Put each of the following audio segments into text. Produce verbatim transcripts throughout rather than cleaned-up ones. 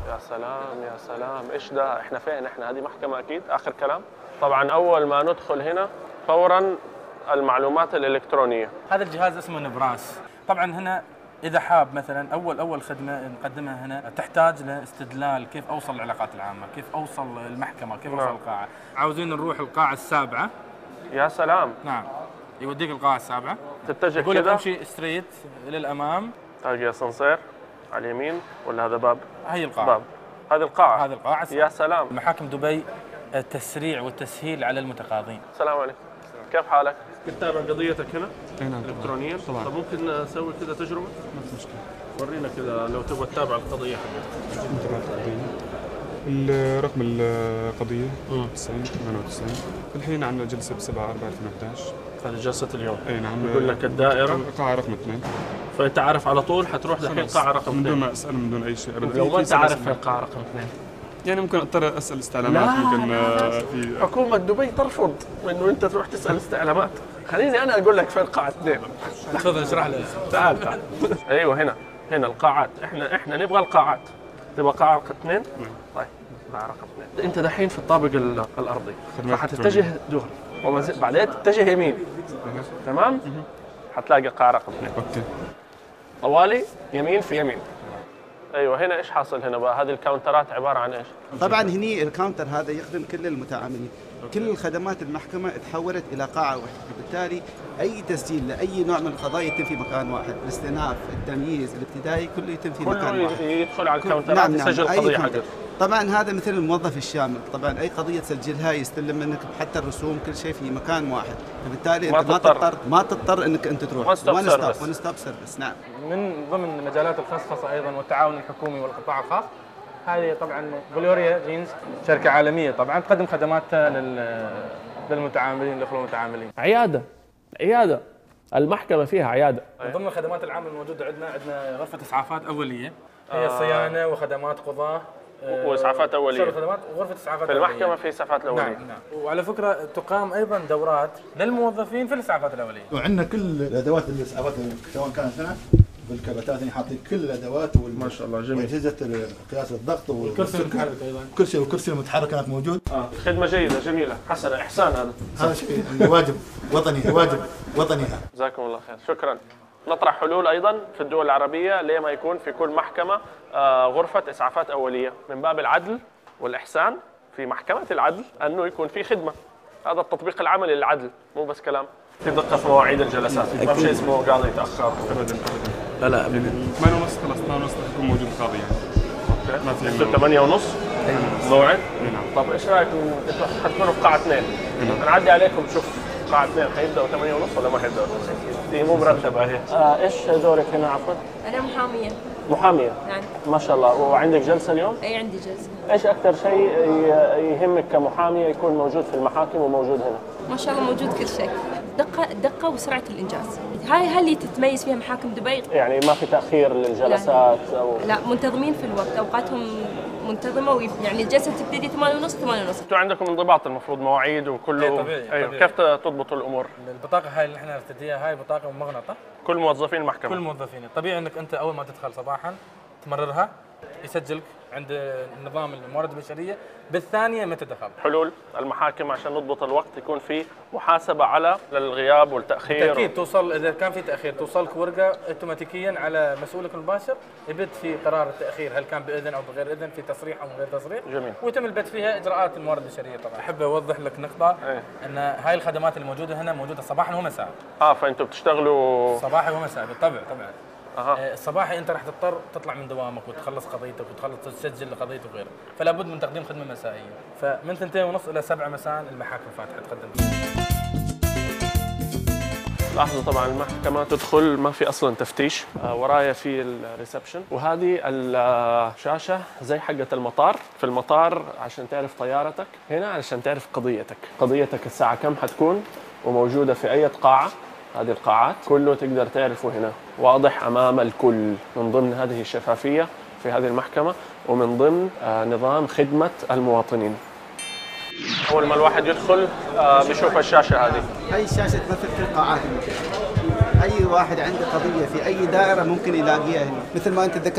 يا سلام يا سلام، ايش ده؟ احنا فين؟ احنا هذه محكمة اكيد، اخر كلام. طبعا اول ما ندخل هنا فورا المعلومات الالكترونية. هذا الجهاز اسمه نبراس. طبعا هنا اذا حاب مثلا اول اول خدمه نقدمها هنا تحتاج لاستدلال كيف اوصل العلاقات العامه، كيف اوصل المحكمه، كيف اوصل القاعه. عاوزين نروح القاعه السابعه. يا سلام. نعم، يوديك القاعه السابعه، تتجه يقول لك كذا امشي ستريت للامام، تلاقي اسانسير على اليمين ولا هذا باب؟ هي القاعه. باب. هذه القاعه. هذه القاعه. يا سلام. محاكم دبي التسريع والتسهيل على المتقاضين. السلام عليكم. كيف حالك؟ تتابع قضيتك هنا؟ اي نعم الكترونيا؟ طبعا. طب ممكن نسوي كذا تجربه؟ ما في مشكله. ورينا كذا لو تبغى تتابع القضيه حقتك. متابعة القضية. رقم القضية تسعين ثمانية وتسعين. الحين عندنا جلسة ب سبعة أربعة ألفين وأحد عشر. هذه جلسة اليوم. اي نعم. يقول لك الدائرة قاعة رقم اثنين. فأنت عارف على طول حتروح للحين قاعة رقم اثنين. من دون ما أسأل من دون أي شيء أبدا. لو ما أنت عارف فين قاعة رقم اثنين. يعني ممكن اضطر اسال استعلامات. ممكن لا في حكومة دبي ترفض انه انت تروح تسال استعلامات. خليني انا اقول لك فين قاعة اثنين. تفضل اشرح لي. تعال تعال. ايوه هنا هنا القاعات، احنا احنا نبغى القاعات. تبغى قاعة رقم اثنين؟ طيب قاعة رقم اثنين. انت دحين في الطابق الارضي فحتتجه دغري وبعدين تتجه يمين. تمام؟ حتلاقي قاعة رقم اثنين. اوكي. طوالي يمين في يمين. ايوه هنا ايش حاصل هنا بقى؟ هذه الكاونترات عباره عن ايش؟ طبعا هني الكاونتر هذا يخدم كل المتعاملين. كل الخدمات المحكمه تحولت الى قاعه واحده، بالتالي اي تسجيل لاي نوع من القضايا يتم في مكان واحد، الاستئناف، التمييز، الابتدائي كله يتم في مكان واحد. كله يدخل على الكاونترات. نعم يسجل نعم. القضيه حقته. طبعا هذا مثل الموظف الشامل، طبعا اي قضيه تسجلها يستلم منك حتى الرسوم كل شيء في مكان واحد، فبالتالي ما انت ما تضطر. تضطر ما تضطر انك انت تروح. وان ستوب سيرفيس. وان ستوب سيرفيس. نعم. من ضمن مجالات الخصخصه ايضا والتعاون الحكومي والقطاع الخاص. هذه طبعا جلوريا جينز شركه عالميه طبعا تقدم خدماتها لل للمتعاملين الاخوه المتعاملين. عياده عياده المحكمه فيها عياده. من ضمن الخدمات العامه الموجوده عندنا عندنا غرفه اسعافات اوليه، هي آه. صيانه وخدمات قضاه واسعافات اوليه. خدمات وغرفه اسعافات في المحكمه أولية. في اسعافات الاوليه. نعم نعم. وعلى فكره تقام ايضا دورات للموظفين في الاسعافات الاوليه. وعندنا كل الادوات الاسعافات سواء كانت هنا بالكبتات، يعني حاطين كل الادوات ما شاء الله. جميل. واجهزه قياس الضغط والكرسي المتحرك ايضا. كرسي والكرسي المتحرك كانت موجود. اه خدمه جيده جميله حسنه احسان. هذا هذا شيء واجب وطني واجب وطني. جزاكم الله خير. شكرا. نطرح حلول ايضا في الدول العربيه ليه ما يكون في كل محكمه آه غرفه اسعافات اوليه من باب العدل والاحسان في محكمه العدل، انه يكون في خدمه. هذا التطبيق العملي للعدل، مو بس كلام. في دقه في مواعيد الجلسات، ما في شيء اسمه قاضي يتاخر ابدا. لا لا ابدا. ثمانية ونص خلاص ثمانية ونص يكون موجود القاضي يعني. ما في ثمانية ونص موعد. نعم. طب ايش رايكم انتوا حتكونوا في قاعه اثنين؟ نعدي عليكم نشوف قاعه اثنين حيبداوا ثمانية ونص ولا ما حيبداوا؟ دي مو مرتبه هي. آه ايش دورك هنا عفوا؟ أنا محامية. محاميه. نعم. ما شاء الله. وعندك جلسه اليوم؟ أي عندي جلسة. ايش اكثر شيء يهمك كمحاميه يكون موجود في المحاكم وموجود هنا؟ ما شاء الله موجود كل شيء. دقة دقة وسرعة الإنجاز. هاي هاي اللي تتميز فيها محاكم دبي. يعني ما في تاخير للجلسات او لا منتظمين في الوقت، اوقاتهم منتظمه، ويعني الجلسه تبتدي ثمانية ونص ثمانية ونص. انتوا عندكم انضباط المفروض مواعيد وكله. اي طبيعي. ايوه طبيعي. كيف تضبطوا الامور؟ البطاقه هاي اللي احنا نرتديها هاي بطاقه مغناطه. كل موظفين المحكمه. كل موظفين. طبيعي انك انت اول ما تدخل صباحا تمررها، يسجلك عند نظام الموارد البشريه بالثانيه متى دخل. حلول المحاكم عشان نضبط الوقت يكون في محاسبه على الغياب والتاخير. اكيد توصل اذا كان في تاخير توصلك ورقه اوتوماتيكيا على مسؤولك المباشر يبت في قرار التاخير، هل كان باذن او بغير اذن، في تصريح او غير تصريح. جميل. ويتم البت فيها اجراءات الموارد البشريه. طبعا احب اوضح لك نقطه. ايه؟ ان هاي الخدمات الموجوده هنا موجوده صباحا ومساء. اه فانتوا بتشتغلوا صباحي ومساء بالطبع طبعا. أه. الصباحي انت راح تضطر تطلع من دوامك وتخلص قضيتك وتخلص تسجل لقضيتك وغيره، فلا بد من تقديم خدمه مسائيه، فمن ثنتين ونص الى سبعة مساء المحاكم فاتحه تقدم. لاحظوا طبعا المحكمة تدخل ما في أصلا تفتيش. آه ورايا في الريسبشن، وهذه الشاشة زي حقة المطار. في المطار عشان تعرف طيارتك، هنا عشان تعرف قضيتك. قضيتك الساعة كم حتكون وموجودة في أي قاعة. هذه القاعات كله تقدر تعرفه هنا، واضح أمام الكل. من ضمن هذه الشفافية في هذه المحكمة ومن ضمن آه نظام خدمة المواطنين. أول ما الواحد يدخل آه بيشوف الشاشة هذه. هاي الشاشة تمثل كل قاعات المحكمة. أي واحد عنده قضية في أي دائرة ممكن يلاقيها هنا، مثل ما أنت ذكرت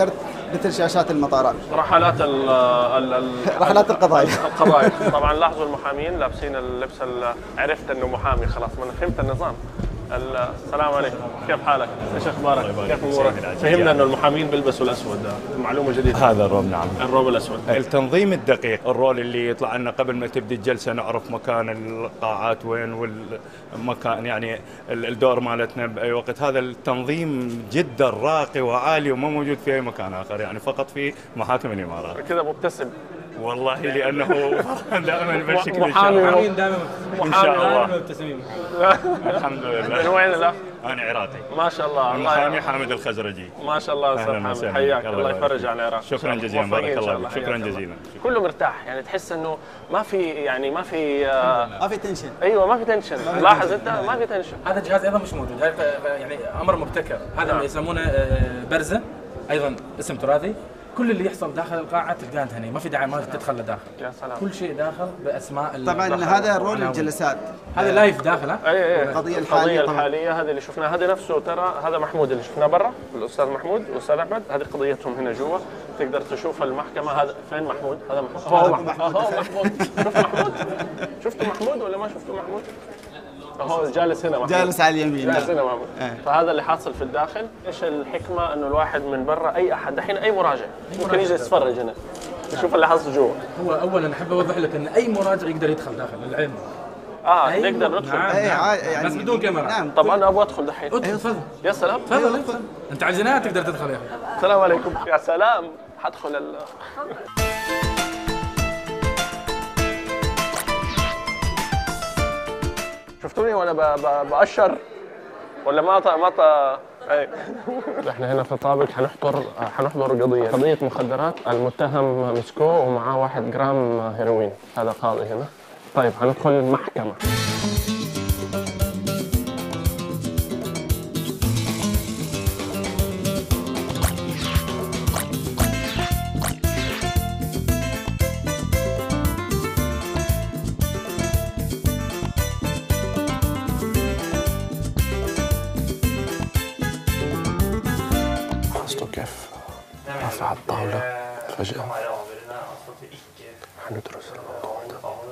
مثل شاشات المطارات. رحلات ال ال ال رحلات القضايا. القضايا. طبعا لاحظوا المحامين لابسين اللبس ال- عرفت انه محامي خلاص، ما انا فهمت النظام. السلام عليكم، كيف حالك؟ ايش اخبارك؟ كيف امورك؟ فهمنا انه المحامين بيلبسوا الاسود، معلومه جديده. هذا الروب نعم. الروب الاسود. التنظيم الدقيق، الرول اللي يطلع لنا قبل ما تبدي الجلسه، نعرف مكان القاعات وين والمكان، يعني الدور مالتنا باي وقت. هذا التنظيم جدا راقي وعالي وما موجود في اي مكان اخر، يعني فقط في محاكم الامارات. كذا مبتسم. والله لانه دائما بالشكل محامي دائما ان شاء الله. مبتسمين. الحمد لله. من وين لا؟ انا عراقي. ما شاء الله. المحامي حامد الخزرجي. ما شاء الله استاذ حامد، حياك الله يفرج على العراق. شكرا جزيلا، بارك الله فيك. شكرا جزيلا. كله مرتاح، يعني تحس انه ما في يعني ما في آه ما في تنشن. ايوه ما في تنشن. لاحظ انت ما في تنشن. هذا الجهاز ايضا مش موجود، هذا يعني امر مبتكر. هذا نعم. يسمونه آه، برزه، ايضا اسم تراثي. كل اللي يحصل داخل القاعه تلقاه هنا، ما في داعي ما تدخل لداخل. يا سلام. كل شيء داخل باسماء ال- طبعا هذا رول الجلسات. هذا لايف داخله. اي اي القضية القضيه الحالية طبعاً. الحاليه هذه اللي شفناها، هذا نفسه ترى هذا محمود اللي شفناه برا، الاستاذ محمود والاستاذ احمد، هذه قضيتهم هنا جوا، تقدر تشوف المحكمه. هذا فين محمود؟ هذا محمود. هو محمود. هو محمود. شفت محمود؟ شفتوا محمود ولا ما شفتوا محمود؟ هو جالس هنا محمود. جالس على اليمين. جالس هنا محمود. إيه. فهذا اللي حاصل في الداخل. ايش الحكمه؟ انه الواحد من برا، اي احد الحين اي مراجع ممكن يجي يتفرج هنا يشوف اللي حاصل جوا. هو اولا احب اوضح لك ان اي مراجع يقدر يدخل داخل للعلم. اه أي نقدر م- ندخل. نعم. اي عا- يعني بس بدون كاميرا. نعم. طب انا ابغى ادخل دحين. ادخل تفضل. يا سلام. تفضل ادخل. انت على الجنايه تقدر تدخل يا اخي. السلام عليكم. يا سلام، حدخل ال شفتوني وانا ب- ب- بأشر ولا ما ط... ما ط... اي احنا هنا في طابق حنحضر حنحضر قضيه قضيه مخدرات. المتهم مسكوه ومعاه واحد جرام هيروين. هذا قاضي هنا. طيب حندخل المحكمه. لاحظتوا كيف رفع الطاولة فجأة؟ حندرس الموضوع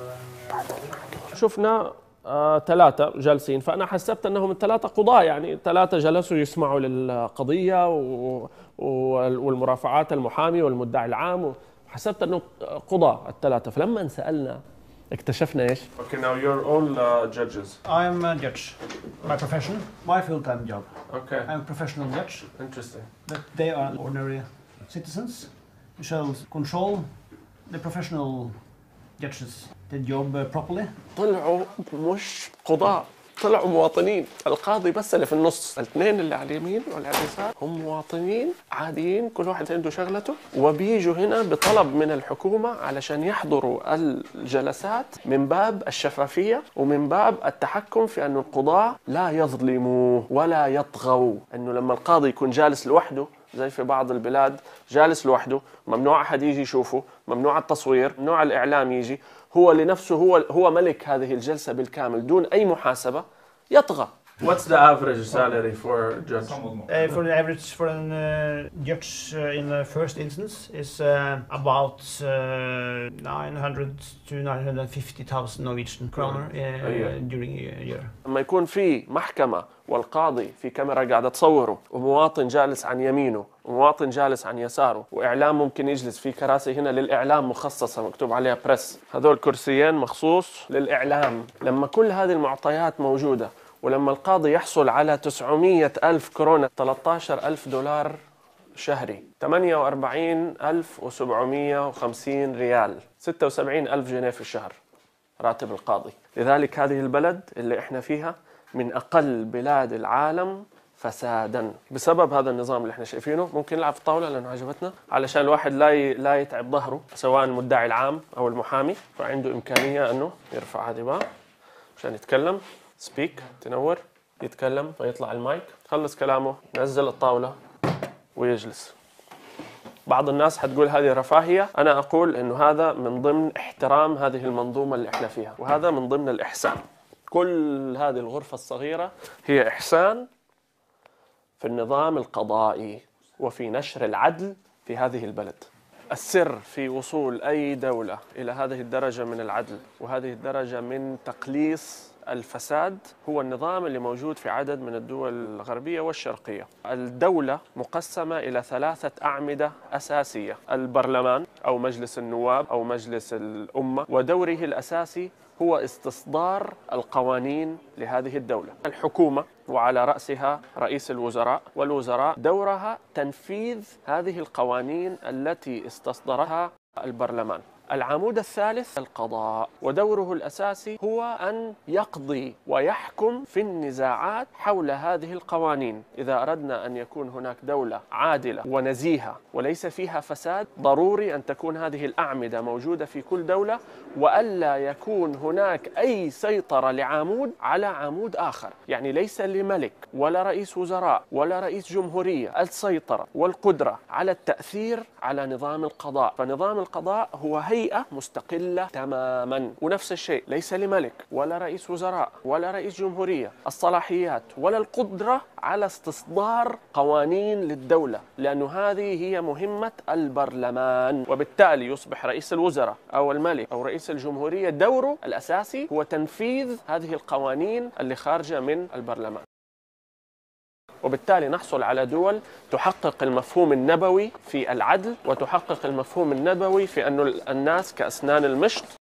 ده. شفنا آه، ثلاثة جالسين، فأنا حسبت أنهم الثلاثة قضاة، يعني ثلاثة جلسوا يسمعوا للقضية و... و... والمرافعات، المحامي والمدعي العام، وحسبت أنه قضاة الثلاثة. فلما سألنا اكتشفنا ايش؟ Okay, now you're all uh, judges. I am a judge. My profession, my full-time job. Okay. I'm a professional judge, Interesting. but they are ordinary citizens. We shall control the professional judges, the job uh, properly. طلعوا مش قضاة، طلعوا مواطنين. القاضي بس اللي في النص، الاثنين اللي على اليمين واللي على اليسار هم مواطنين عاديين، كل واحد عنده شغلته، وبيجوا هنا بطلب من الحكومة علشان يحضروا الجلسات من باب الشفافية ومن باب التحكم في أن القضاة لا يظلموا ولا يطغوا. أنه لما القاضي يكون جالس لوحده زي في بعض البلاد، جالس لوحده، ممنوع أحد يجي يشوفه، ممنوع التصوير، ممنوع الإعلام يجي، هو لنفسه هو هو ملك هذه الجلسة بالكامل دون أي محاسبة، يطغى. What's the average salary for a judge? Uh, for the average for a uh, judge uh, in the first instance is uh, about uh, nine hundred to nine hundred fifty thousand Norwegian kroner uh, during a year. لما يكون في محكمة والقاضي في كاميرا قاعدة تصوره، ومواطن جالس عن يمينه ومواطن جالس عن يساره، وإعلام ممكن يجلس في كراسي هنا للإعلام مخصصة مكتوب عليها بريس، هذول كرسيين مخصوص للإعلام. لما كل هذه المعطيات موجودة، ولما القاضي يحصل على تسعمية ألف كورونا، ثلاثة عشر ألف دولار شهري، ثمانية وأربعين ألف وسبعمية وخمسين ريال، ستة وسبعين ألف جنيه في الشهر راتب القاضي. لذلك هذه البلد اللي احنا فيها من أقل بلاد العالم فسادا بسبب هذا النظام اللي احنا شايفينه. ممكن نلعب في الطاولة لأنه عجبتنا، علشان الواحد لا ي... لا يتعب ظهره، سواء المدعي العام أو المحامي، فعنده إمكانية أنه يرفع هذه بقى عشان يتكلم، سبيك، تنور، يتكلم فيطلع المايك، خلص كلامه، نزل الطاولة ويجلس. بعض الناس حتقول هذه رفاهية، أنا أقول إنه هذا من ضمن احترام هذه المنظومة اللي احنا فيها، وهذا من ضمن الإحسان. كل هذه الغرفة الصغيرة هي إحسان في النظام القضائي وفي نشر العدل في هذه البلد. السر في وصول أي دولة إلى هذه الدرجة من العدل وهذه الدرجة من تقليص الفساد هو النظام اللي موجود في عدد من الدول الغربية والشرقية. الدولة مقسمة إلى ثلاثة أعمدة أساسية: البرلمان أو مجلس النواب أو مجلس الأمة، ودوره الأساسي هو استصدار القوانين لهذه الدولة. الحكومة وعلى رأسها رئيس الوزراء، والوزراء دورها تنفيذ هذه القوانين التي استصدرها البرلمان. العمود الثالث القضاء، ودوره الأساسي هو أن يقضي ويحكم في النزاعات حول هذه القوانين. إذا أردنا أن يكون هناك دولة عادلة ونزيهة وليس فيها فساد، ضروري أن تكون هذه الأعمدة موجودة في كل دولة، وألا يكون هناك أي سيطرة لعمود على عمود آخر. يعني ليس لملك ولا رئيس وزراء ولا رئيس جمهورية السيطرة والقدرة على التأثير على نظام القضاء، فنظام القضاء هو هي هيئة مستقلة تماما. ونفس الشيء ليس لملك ولا رئيس وزراء ولا رئيس جمهورية الصلاحيات ولا القدرة على استصدار قوانين للدولة، لأن هذه هي مهمة البرلمان. وبالتالي يصبح رئيس الوزراء أو الملك أو رئيس الجمهورية دوره الأساسي هو تنفيذ هذه القوانين اللي خارجة من البرلمان. وبالتالي نحصل على دول تحقق المفهوم النبوي في العدل، وتحقق المفهوم النبوي في أن الناس كأسنان المشط،